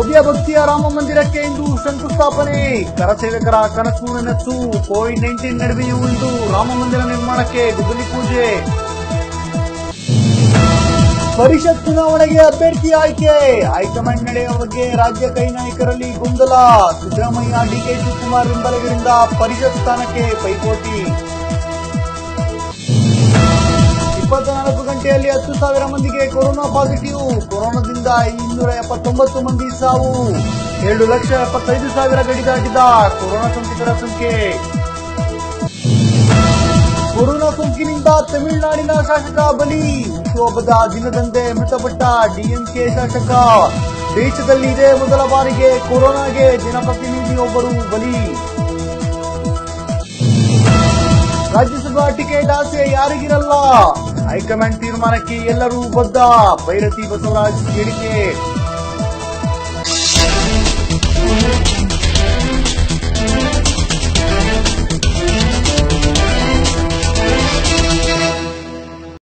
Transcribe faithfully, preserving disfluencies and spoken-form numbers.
ಭವ್ಯ ಭಕ್ತಿಯ ರಾಮ ಮಂದಿರಕ್ಕೆ ಇಂದು ಶಂಕುಸ್ಥಾಪನೆ. ಕರಸೇವಕರ ಕನಸು ನನಸು. ಕೋವಿಡ್ ನೈನ್ಟೀನ್ ನಡುವೆಯೂ ಇಂದು ರಾಮ ಮಂದಿರ ನಿರ್ಮಾಣಕ್ಕೆ ಗುದ್ದಲಿ ಪೂಜೆ. ಪರಿಷತ್ ಚುನಾವಣೆಗೆ ಅಭ್ಯರ್ಥಿ ಆಯ್ಕೆ. ಹೈಕಮಾಂಡ್ ನಡೆಯುವ ಬಗ್ಗೆ ರಾಜ್ಯ ಕೈ ನಾಯಕರಲ್ಲಿ ಗೊಂದಲ. ಸಿದ್ದರಾಮಯ್ಯ, ಡಿಕೆ ಶಿವಕುಮಾರ್ ಬೆಂಬಲಿಗರಿಂದ ಪರಿಷತ್ ಸ್ಥಾನಕ್ಕೆ ಪೈಪೋಟಿ. ಇಪ್ಪತ್ನಾಲ್ಕು ಗಂಟೆಯಲ್ಲಿ ಹತ್ತು ಸಾವಿರ ಮಂದಿಗೆ ಕೊರೋನಾ ಪಾಸಿಟಿವ್. ಕೊರೋನಾದಿಂದ ಇನ್ನೂರ ಎಪ್ಪತ್ತೊಂಬತ್ತು ಮಂದಿ ಸಾವು. ಎರಡು ಲಕ್ಷ ಎಪ್ಪತ್ತೈದು ಸಾವಿರ ಗಡಿ ದಾಟಿದ ಕೊರೋನಾ ಸೋಂಕಿತರ ಸಂಖ್ಯೆ. ಕೊರೋನಾ ಸೋಂಕಿನಿಂದ ತಮಿಳುನಾಡಿನ ಶಾಸಕ ಬಲಿ. ಹುಟ್ಟುಹಬ್ಬದ ದಿನದಂದೇ ಮೃತಪಟ್ಟ ಡಿಎಂಕೆ ಶಾಸಕ. ದೇಶದಲ್ಲಿ ಇದೇ ಮೊದಲ ಬಾರಿಗೆ ಕೊರೋನಾಗೆ ಜನಪ್ರತಿನಿಧಿಯೊಬ್ಬರು ಬಲಿ. ರಾಜ್ಯಸಭಾ ಟಿಕೆಟ್ ಆಸೆ ಯಾರಿಗಿರಲ್ಲ. ಹೈಕಮಾಂಡ್ ತೀರ್ಮಾನಕ್ಕೆ ಎಲ್ಲರೂ ಬದ್ಧ. ಭೈರತಿ ಬಸವರಾಜ್ ಹೇಳಿಕೆ.